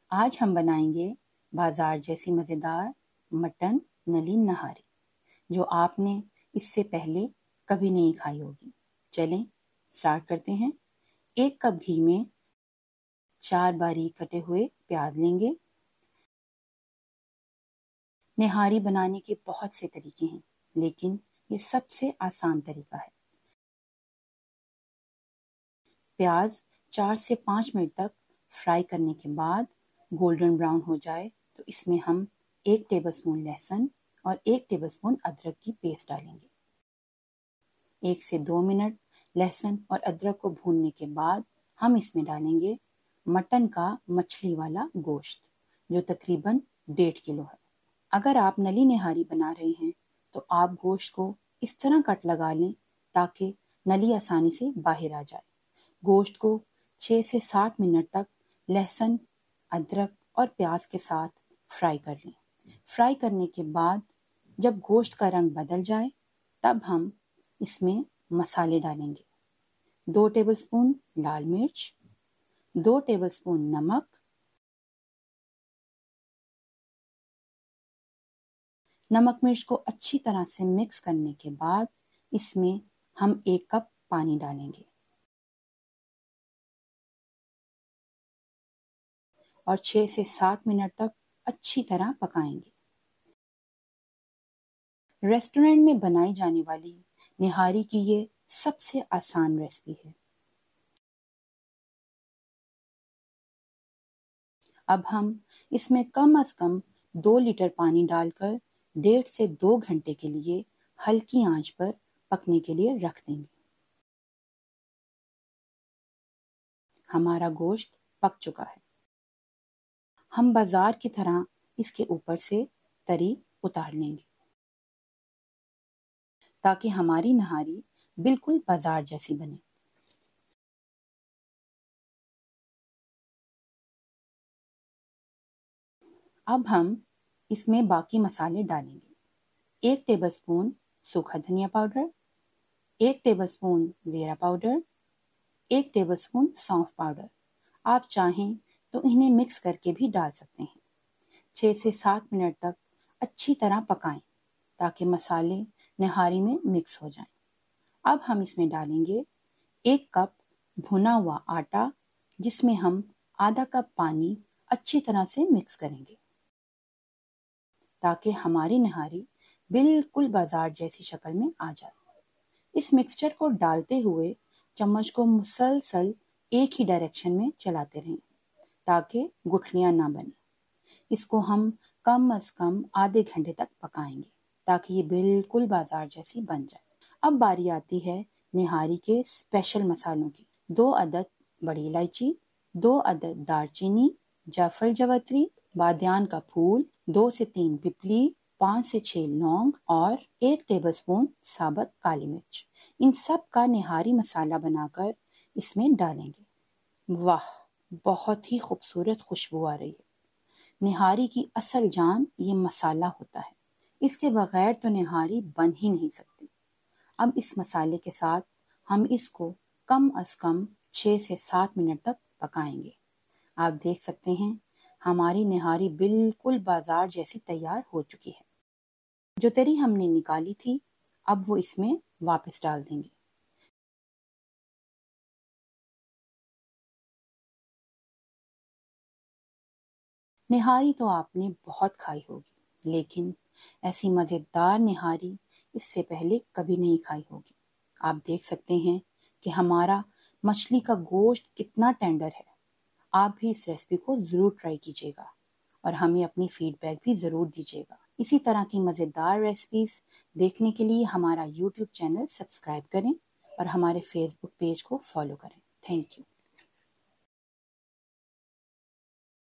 आज हम बनाएंगे बाजार जैसी मज़ेदार मटन नली नहारी, जो आपने इससे पहले कभी नहीं खाई होगी। चलें स्टार्ट करते हैं। 1 कप घी में 4 बारीक कटे हुए प्याज लेंगे। निहारी बनाने के बहुत से तरीके हैं, लेकिन ये सबसे आसान तरीका है। प्याज 4 से 5 मिनट तक फ्राई करने के बाद गोल्डन ब्राउन हो जाए तो इसमें हम 1 टेबलस्पून लहसुन और 1 टेबलस्पून अदरक की पेस्ट डालेंगे। 1 से 2 मिनट लहसुन और अदरक को भूनने के बाद हम इसमें डालेंगे मटन का मछली वाला गोश्त, जो तकरीबन 1.5 किलो है। अगर आप नली निहारी बना रहे हैं तो आप गोश्त को इस तरह कट लगा लें ताकि नली आसानी से बाहर आ जाए। गोश्त को 6 से 7 मिनट तक लहसुन, अदरक और प्याज के साथ फ्राई कर लें। फ्राई करने के बाद जब गोश्त का रंग बदल जाए तब हम इसमें मसाले डालेंगे। 2 टेबलस्पून लाल मिर्च, 2 टेबलस्पून नमक, नमक मिर्च को अच्छी तरह से मिक्स करने के बाद इसमें हम 1 कप पानी डालेंगे और 6 से 7 मिनट तक अच्छी तरह पकाएंगे। रेस्टोरेंट में बनाई जाने वाली निहारी की ये सबसे आसान रेसिपी है। अब हम इसमें कम से कम 2 लीटर पानी डालकर 1.5 से 2 घंटे के लिए हल्की आंच पर पकने के लिए रख देंगे। हमारा गोश्त पक चुका है। हम बाजार की तरह इसके ऊपर से तरी उतार लेंगे ताकि हमारी नहारी बिल्कुल बाजार जैसी बने। अब हम इसमें बाकी मसाले डालेंगे। 1 टेबलस्पून सूखा धनिया पाउडर, 1 टेबलस्पून जीरा पाउडर, 1 टेबलस्पून सौंफ पाउडर। आप चाहें तो इन्हें मिक्स करके भी डाल सकते हैं। 6 से 7 मिनट तक अच्छी तरह पकाएं ताकि मसाले निहारी में मिक्स हो जाएं। अब हम इसमें डालेंगे 1 कप भुना हुआ आटा, जिसमें हम आधा कप पानी अच्छी तरह से मिक्स करेंगे ताकि हमारी निहारी बिल्कुल बाजार जैसी शक्ल में आ जाए। इस मिक्सचर को डालते हुए चम्मच को मुसलसल एक ही डायरेक्शन में चलाते रहें ताकि गुठलियां ना बने। इसको हम कम से कम आधे घंटे तक पकाएंगे ताकि ये बिल्कुल बाजार जैसी बन जाए। अब बारी आती है निहारी के स्पेशल मसालों की। 2 अदद बड़ी इलायची, 2 अदद दालचीनी, जायफल जावित्री, बादियान का फूल, 2 से 3 पिपली, 5 से 6 लौंग और 1 टेबलस्पून साबुत काली मिर्च। इन सब का निहारी मसाला बनाकर इसमें डालेंगे। वाह, बहुत ही खूबसूरत खुशबू आ रही है। निहारी की असल जान ये मसाला होता है। इसके बगैर तो निहारी बन ही नहीं सकती। अब इस मसाले के साथ हम इसको कम से कम 6 से 7 मिनट तक पकाएंगे। आप देख सकते हैं हमारी निहारी बिल्कुल बाजार जैसी तैयार हो चुकी है। जो तरी हमने निकाली थी अब वो इसमें वापस डाल देंगे। निहारी तो आपने बहुत खाई होगी, लेकिन ऐसी मज़ेदार निहारी इससे पहले कभी नहीं खाई होगी। आप देख सकते हैं कि हमारा मछली का गोश्त कितना टेंडर है। आप भी इस रेसिपी को ज़रूर ट्राई कीजिएगा और हमें अपनी फीडबैक भी ज़रूर दीजिएगा। इसी तरह की मज़ेदार रेसिपीज़ देखने के लिए हमारा यूट्यूब चैनल सब्सक्राइब करें और हमारे फेसबुक पेज को फॉलो करें। Thank you.